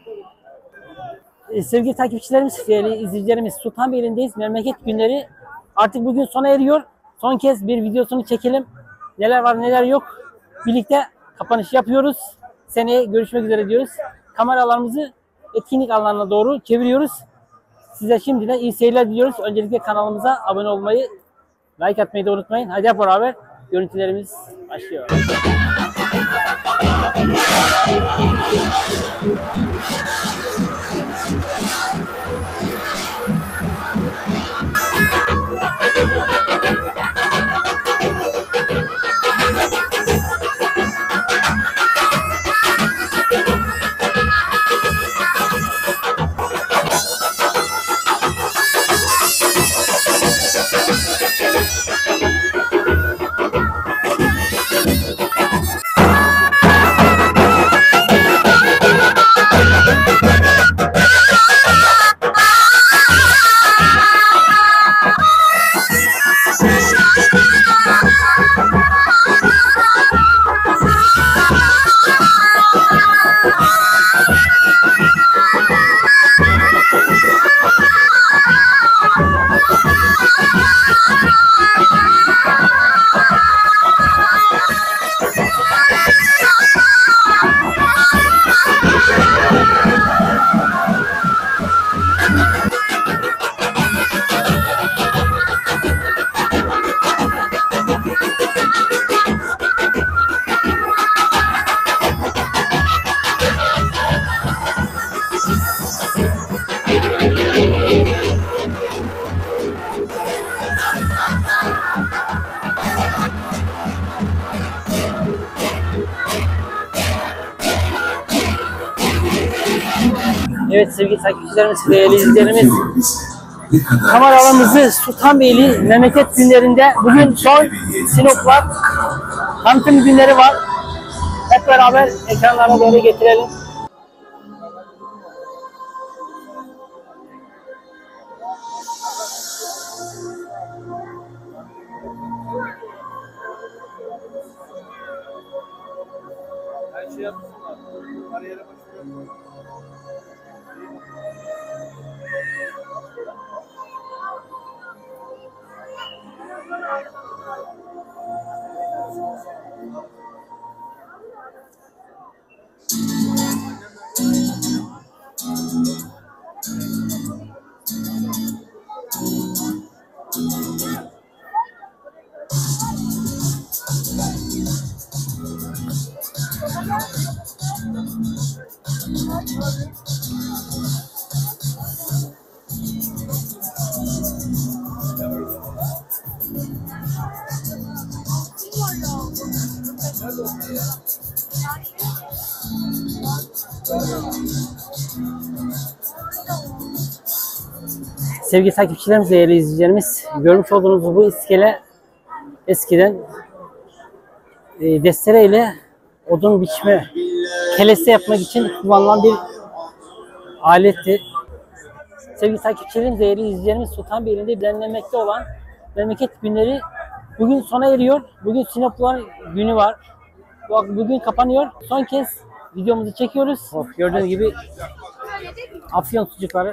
Sevgili takipçilerimiz, değerli izleyicilerimiz, Sultanbeyli'ndeyiz. Memleket günleri artık bugün sona eriyor. Son kez bir videosunu çekelim. Neler var neler yok. Birlikte kapanış yapıyoruz. Seneye görüşmek üzere diyoruz. Kameralarımızı etkinlik alanına doğru çeviriyoruz. Size şimdiden iyi seyirler diliyoruz. Öncelikle kanalımıza abone olmayı, like atmayı da unutmayın. Hadi hep beraber görüntülerimiz başlıyor. Evet sevgili takipçilerimiz, değerli izleyicilerimiz, kameralarımızı Sultanbeyli memleket günlerinde bugün son Sinop var, tanıtım günleri var. Hep beraber ekranlara doğru getirelim. Her şey yapsınlar. Kariyere başlıyor. Sevgili takipçilerimiz, değerli izleyicilerimiz, görmüş olduğunuz bu iskele eskiden destereyle odun biçme, kelese yapmak için kullanılan bir aletti. Sevgili takipçilerimiz, değerli izleyicilerimiz, Sultanbeyli'nde düzenlenmekte olan memleket günleri bugün sona eriyor. Bugün Sinoplular günü var. Bugün kapanıyor. Son kez videomuzu çekiyoruz. Gördüğünüz gibi afyon sucukları.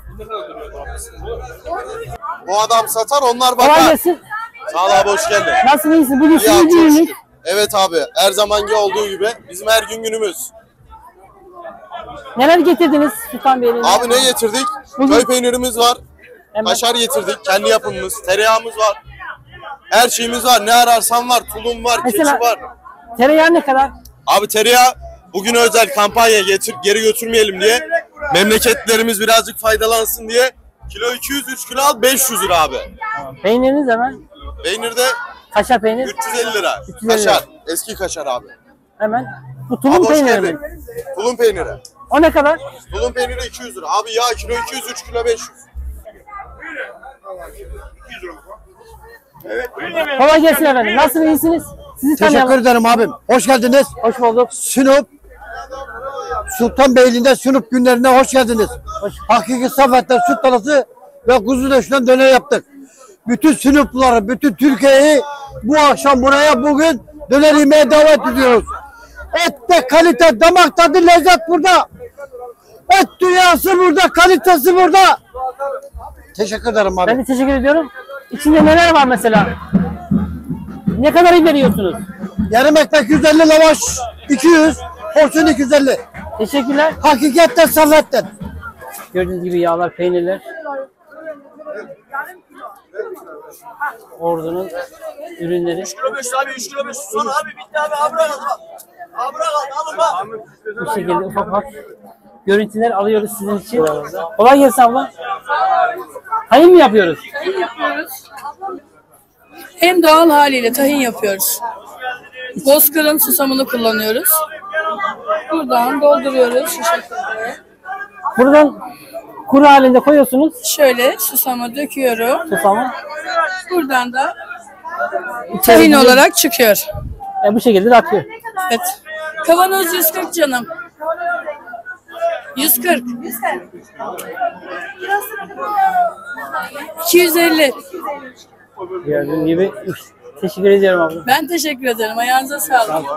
Bu adam satar, onlar Kolay bakar. gelsin. Sağ ol abi, hoş geldin. Nasılsın, iyisin? Bugün Ya, sizin çok gününüz. şükür. Evet abi, her zamanki olduğu gibi bizim her gün günümüz. Neler getirdiniz Sultanbeyli'ne? Abi ne getirdik? Bugün- Köy peynirimiz var. Hemen. Kaşar getirdik, kendi yapımımız. Tereyağımız var. Her şeyimiz var. Ne ararsan var. Tulum var, Mesela- keçi var. Tereyağı ne kadar? Abi tereyağı bugün özel kampanya geri götürmeyelim diye. Memleketlerimiz birazcık faydalansın diye. Kilo 200, 3 kilo al 500 lira abi. Peyniriniz hemen. Peynir de Kaşar peynir. 350 lira. 350 lira. Kaşar. Eski kaşar abi. Hemen. Bu Abi tulum hoş peyniri mi? geldin. Tulum peyniri. O ne kadar? Tulum peyniri 200 lira. Abi yağ kilo 200, 3 kilo 500. Kolay gelsin efendim. Nasılsınız, iyisiniz? Sizi Teşekkür tanıyalım. ederim abim. Hoş geldiniz. Hoş bulduk. Sinop, Sultanbeyli'nde Sinop günlerine hoş geldiniz. Hakiki safetten süt talası ve kuzu döşünden döner yaptık. Bütün Sinopluları, bütün Türkiye'yi bu akşam buraya bugün döner yemeye davet ediyoruz. Et de kalite, damak tadı, lezzet burada. Et dünyası burada, kalitesi burada. Teşekkür ederim abi. Ben de teşekkür ediyorum. İçinde neler var mesela? Ne kadar veriyorsunuz? Yarım ekmek 150, lavaş 200, porsiyon 250. Teşekkürler. Hakikaten servetten. Gördüğünüz gibi yağlar, peynirler. Ordu'nun ürünleri. 3 kilo 5 abi 3 kilo 5 son abi bitti abi abra kaldı. Abra kaldı alın bak. Bu şekilde ufak ufak görüntüler alıyoruz sizin için. Kolay gelsin abla. Tayin mi yapıyoruz? Tahin yapıyoruz. Hem doğal haliyle tahin yapıyoruz. Bozkır'ın susamını kullanıyoruz. Buradan dolduruyoruz şu şekilde. Buradan kuru halinde koyuyorsunuz. Şöyle susamı döküyorum. Susamı. Buradan da tahin İçerisinde- olarak çıkıyor. Bu şekilde de atıyor. Evet. Kavanoz 140 canım. 140. 250. Gördüğünüz gibi teşekkür ediyorum abla. Ben teşekkür ederim. Ayağınıza sağlık.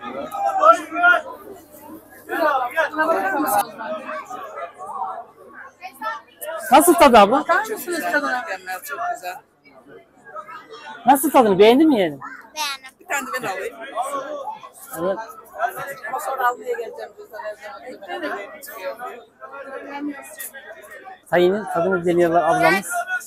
Nasıl tadı abla? Bakar mısınız tadına? Mükemmel, çok güzel. Nasıl tadını? Beğendin mi yani? Bir tane de ben alayım. Evet. Ama sonra almaya geleceğim. Tayinin tadını deniyorlar ablamız.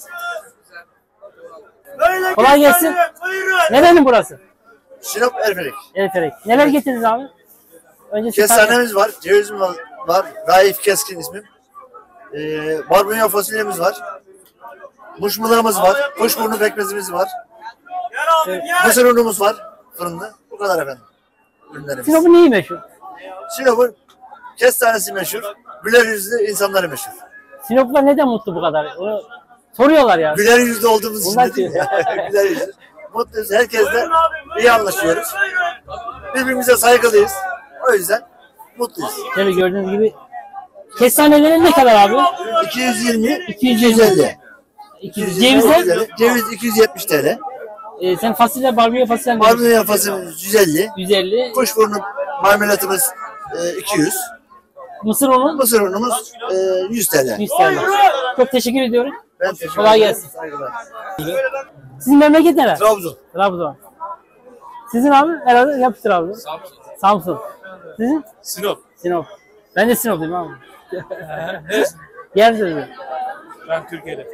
Kolay gelsin. Nerenin burası? Sinop Erfelek. Erfelek. Neler getirdiniz abi? Önce siz Kestanemiz var, cevizimiz var. Raif Keskin ismim. Barbunya fasulyemiz var. Muşmularımız var. Kuşburnu pekmezimiz var. Mısır unumuz var fırında. Bu kadar efendim. Ürünlerimiz. Sinop'un neyi meşhur? Sinop'un kestanesi meşhur. Güler yüzlü insanları meşhur. Sinoplular neden mutlu bu kadar? Onu soruyorlar ya. Güler yüzlü olduğumuz için Bunlar de değil. Güler yüzlü. Mutluyuz. Herkesle iyi anlaşıyoruz. Birbirimize saygılıyız. O yüzden mutluyuz. Tabii gördüğünüz gibi. Kestanelerin ne kadar abi? 220, 250. 200. Cevizler? Ceviz 270 TL. Sen fasulye, barbunya fasulye Barbunya fasulyemiz 150. 150. Kuşburnu marmelatımız 200. Mısır unu Mısır unumuz 100 TL. 100 TL. Çok teşekkür ediyorum. Ben teşekkür Kolay ederim. gelsin. Saygılar. Sizin memleket nere? Trabzon. Trabzon. Sizin abi herhalde yapıştır abi. Samsun. Sizin? Sinop. Sinop. Ben de Sinopluyum abi. Yersiniz. Ben Türkiye'de.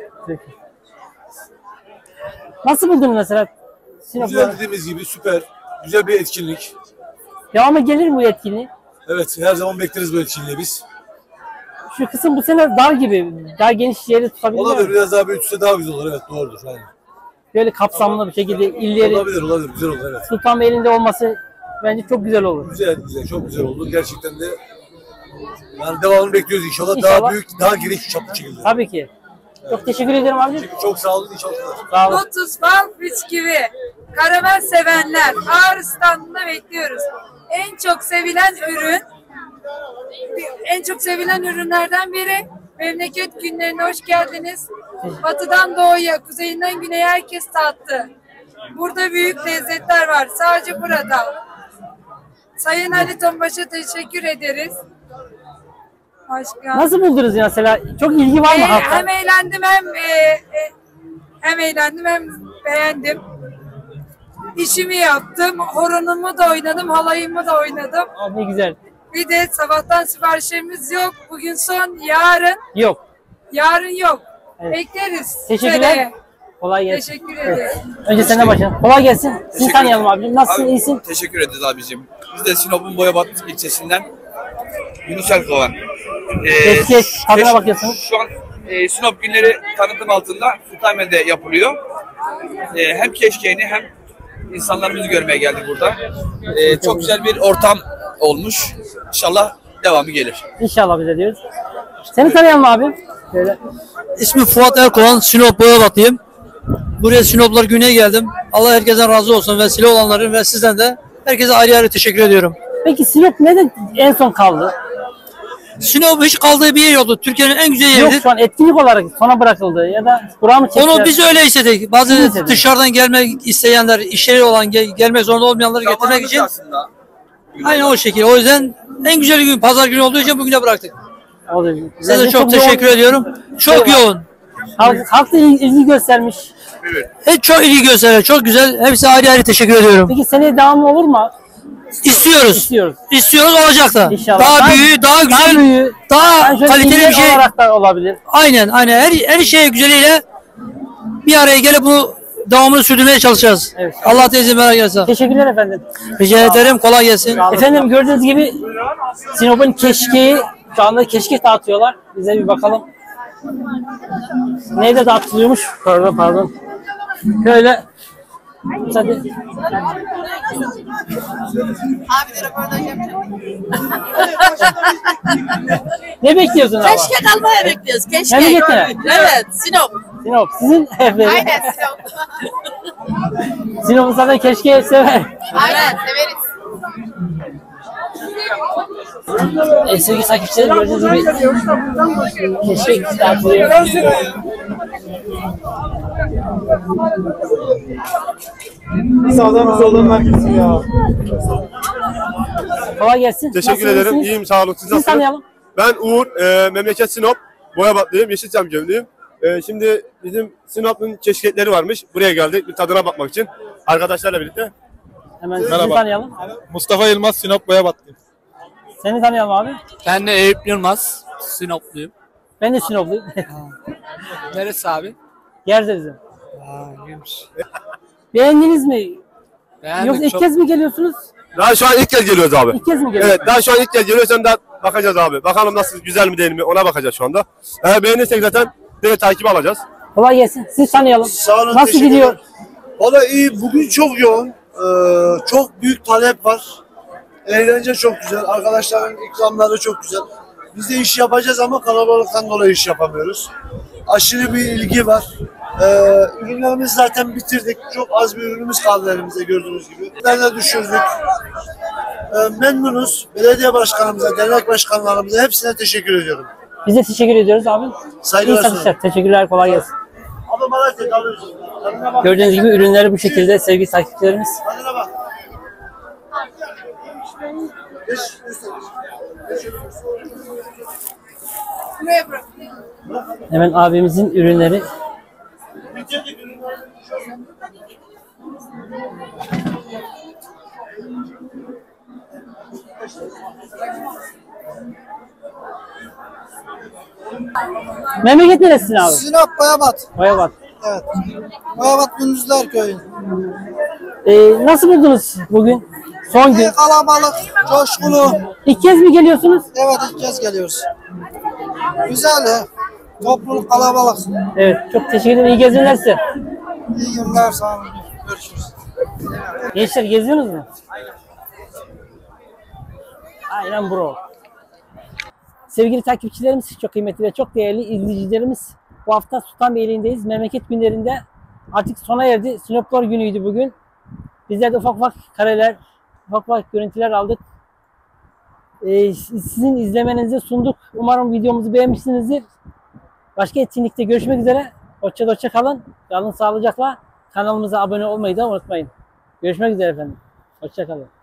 Nasıl buldun mesela Sinop'u? Güzel dediğimiz gibi süper. Güzel bir etkinlik. Devamı gelir mi bu etkinliği? Evet her zaman bekleriz bu etkinliği biz. Şu kısım bu sene dar gibi. Daha geniş yeri tutabilir Olabilir mi? biraz daha büyütse daha güzel olur. Evet doğrudur. Aynen. Böyle kapsamlı bir şekilde illeri Olabilir güzel olur evet. Sultanbeyli'nde olması bence çok güzel olur. Güzel çok güzel oldu. Gerçekten de yani devamını bekliyoruz inşallah. İnşallah. Daha büyük daha geniş çaplı şekilde. Tabii ki. Çok teşekkür ederim abicim. Çok sağ olun inşallah. Sağ olun. Lotus, bal, bisküvi, karamel sevenler Ağrı standında bekliyoruz. En çok sevilen ürünlerden biri. Memleket günlerine hoş geldiniz. Batıdan doğuya, kuzeyinden güneye herkes tattı. Burada büyük lezzetler var. Sadece burada. Sayın Ali Tonbaş'a teşekkür ederiz. Başka. Nasıl buldunuz ya mesela? Çok ilgi var mı halkta? Hem eğlendim hem beğendim. İşimi yaptım, horonumu da oynadım, halayımı da oynadım. Aa, ne güzel. Bir de sabahtan siparişlerimiz yok. Bugün son, Yok. yarın yok. Evet. Bekleriz. Teşekkürler. Seneye. Kolay gelsin. Teşekkür ederim. Önce senden başlayalım. Kolay gelsin. Sizi tanıyalım abicim. Nasılsın? İyisin? Teşekkür ederiz abicim. Biz de Sinop'un Boyabat ilçesinden Yunus Erkovan. Keşkeş tadına bakıyorsunuz. Şu an Sinop günleri tanıtım altında Sultanbeyli'de yapılıyor. Hem keşkeğini hem insanlarımızı görmeye geldik burada. Çok güzel bir ortam olmuş. İnşallah devamı gelir. İnşallah bize diyoruz. Seni tanıyalım abi. Şöyle. İsmim Fuat Erkoğan, Sinop Boyabat'ıyım. Buraya Sinoplar Güney'e geldim. Allah herkesten razı olsun, vesile olanların ve sizden de herkese ayrı ayrı teşekkür ediyorum. Peki Sinop neden en son kaldı? Sinop hiç kaldığı bir yer yoktu. Türkiye'nin en güzel Yok yeridir. şu an etkinlik olarak sona bırakıldı ya da bura mı çektiler? Onu biz öyle istedik. Biz Bazı istedik. dışarıdan gelmek isteyenler, işleri olan, gelmek zorunda olmayanları getirmek için Aslında. aynen o şekilde. O yüzden en güzel gün pazar günü olduğu için bugüne bıraktık. Olur. Size de çok teşekkür ediyorum. Çok yoğun. Halk da ilgi göstermiş. Çok ilgi gösteriyor. Çok güzel. Hepsi ayrı ayrı teşekkür ediyorum. Peki seneye devamlı olur mu? İstiyoruz. İstiyoruz. İstiyoruz, olacak da. İnşallah. Daha büyüğü, daha güzel, büyüğü, daha şöyle kaliteli bir ilgi şey. olarak da olabilir. Aynen. Her şey güzeliyle bir araya gelip bunu devamını sürdürmeye çalışacağız. Evet. Allah teyze merak ederse. Teşekkürler efendim. Rica ederim. Kolay gelsin. Efendim gördüğünüz gibi Sinop'un keşkeği, şu anda keşkek dağıtıyorlar. Bize bir bakalım. Neyde dağıtılıyormuş? Pardon. Böyle. Hadi. Abi de röportaj yapacağım. Ne bekliyorsun ama? Keşke kalmaya bekliyoruz. Keşke. Memleketine? Evet. Sinop. Sinop. Sizin evleri. Aynen Sinop. Sinop'un zaten keşkeği sever. Aynen severiz. Sevgili takipçilerim gördüğünüz gibi keşkek dağıtılıyor. Sağdan soldan gitsin ya. Kolay gelsin. Teşekkür Nasılsınız? ederim. İyiyim, sağ olun. Siz Sizi nasılsınız? tanıyalım. Ben Uğur, memleket Sinop. Boyabatlıyım, Yeşilçam gömleğim. Şimdi bizim Sinop'un keşkekleri varmış. Buraya geldik bir tadına bakmak için. Arkadaşlarla birlikte. Hemen sizi Merhaba. tanıyalım. Mustafa Yılmaz, Sinop Boyabatlıyım. Seni tanıyalım abi. Ben de Eyüp Yılmaz, Sinopluyum. Ben de Sinopluyum. Neresi abi? Gerzerizim. İyiymiş. Beğendiniz mi? Beğendik Yoksa ilk çok. kez mi geliyorsunuz? Daha şu an ilk kez geliyoruz abi. İlk kez mi geliyorsunuz? Evet, daha şu an ilk kez geliyoruz. Hem de bakacağız abi. Bakalım nasıl, güzel mi değil mi? Ona bakacağız şu anda. Eğer beğenirsek zaten direkt takip alacağız. Kolay gelsin. Siz tanıyalım. Sağ olun. Nasıl gidiyor? Valla iyi. Bugün çok yoğun. Çok büyük talep var. Eğlence çok güzel. Arkadaşların ikramları çok güzel. Biz de iş yapacağız ama kalabalıktan dolayı iş yapamıyoruz. Aşırı bir ilgi var. Ürünlerimizi zaten bitirdik. Çok az bir ürünümüz kaldı elimizde gördüğünüz gibi. Nerede düşürdük. Memnunuz. Belediye başkanımıza, dernek başkanlarımıza hepsine teşekkür ediyorum. Biz de teşekkür ediyoruz abi. Saygılar İyi satışlar. Teşekkürler. Kolay gelsin. Ama Malatya'da alıyorsun. Tadına bak. Gördüğünüz gibi ürünleri bu şekilde sevgili takipçilerimiz. Tadına bak. Buraya bırak. Hemen abimizin ürünleri. Memleket neresin abi? Sinop Boyabat. Boyabat. Evet. Boyabat Gündüzler Köyü. Nasıl buldunuz bugün? Son gün. Kalabalık, coşkulu. İlk kez mi geliyorsunuz? Evet, ilk kez geliyoruz. Güzel he. Topluluk kalabalık. Evet. Çok teşekkür ederim. İyi gezinler size. İyi günler, sağ olun. Görüşürüz. Gençler geziyorsunuz mu? Aynen bro. Sevgili takipçilerimiz, çok kıymetli ve çok değerli izleyicilerimiz, bu hafta Sultanbeyli'ndeyiz. Memleket günlerinde artık sona erdi. Sinoplar günüydü bugün. Bizler de ufak ufak kareler, ufak ufak görüntüler aldık. Sizin izlemenizi sunduk. Umarım videomuzu beğenmişsinizdir. Başka etkinlikte görüşmek üzere. Hoşça kalın. Kalın sağlıcakla. Kanalımıza abone olmayı da unutmayın. Görüşmek üzere efendim. Hoşça kalın.